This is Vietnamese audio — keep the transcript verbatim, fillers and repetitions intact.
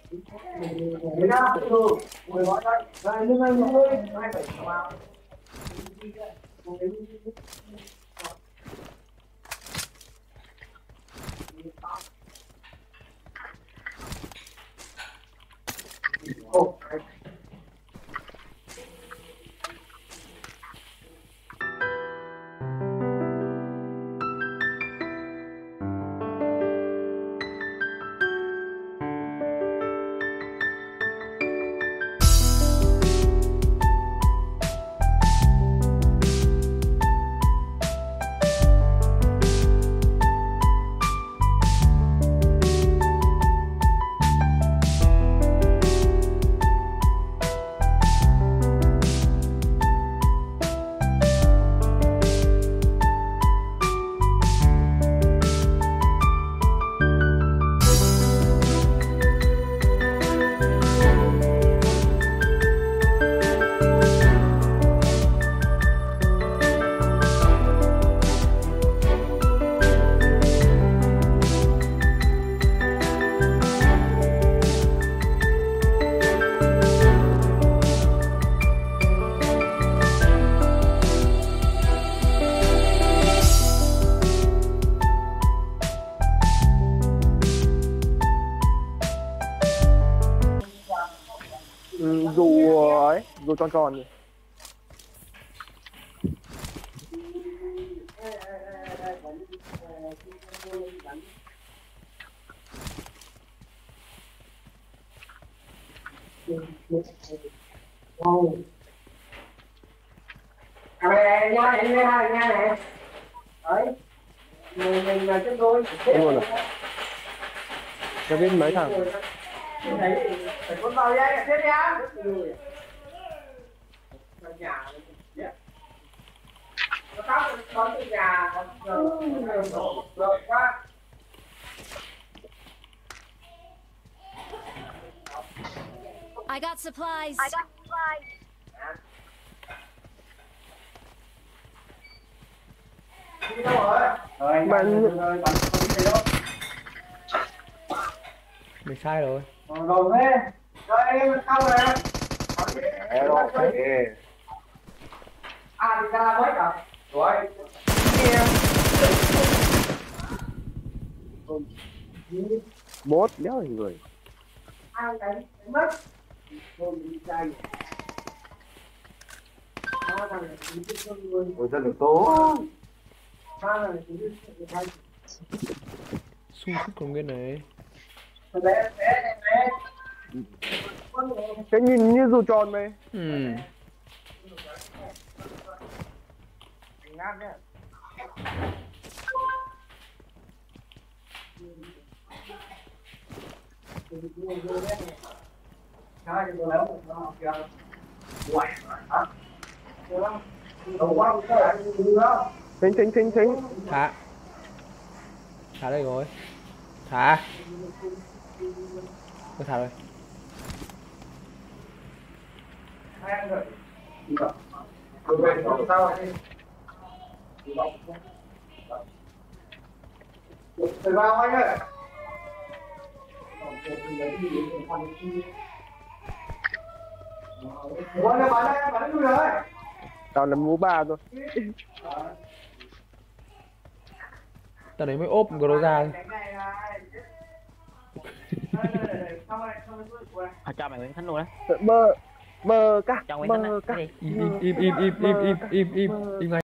Ừ, dù ấy, dù tròn tròn này. À này, nha này, nha nha này. Đấy. Mình mình là chân đôi. Đúng rồi. Cho biết mấy thằng. Đấy, phải con vào đây tiếp nhá. Nhà nó tao con từ nhà rồi quá. I got supplies. I got supplies. Đi đâu rồi? Rồi, Bạn rồi, bạn không đi đâu. Mình sai rồi. Rồi thế. Rồi em không rồi. rồi À thì ra mới cả. Rồi. bốt đéo hình người. Ai đánh mất. Không đi chơi. Ôi dân được tố. Xu sức còn nguyên này. Cái nhìn như dù tròn mày. Ừ. Thính thính thính thính. Thả. Thả đây rồi. Thả. Tôi thả rồi. Từ vào anh ơi. Ủa nó bắn đây, bắn lui rồi. Tao là mũ ba thôi. Tao đấy mới ốp của nó ra. À, cho mày Nguyễn Khánh luôn đấy. Mơ mơ ca Cho Nguyễn Khánh mơ ca. đấy. Im im im im im im im im im im ngay.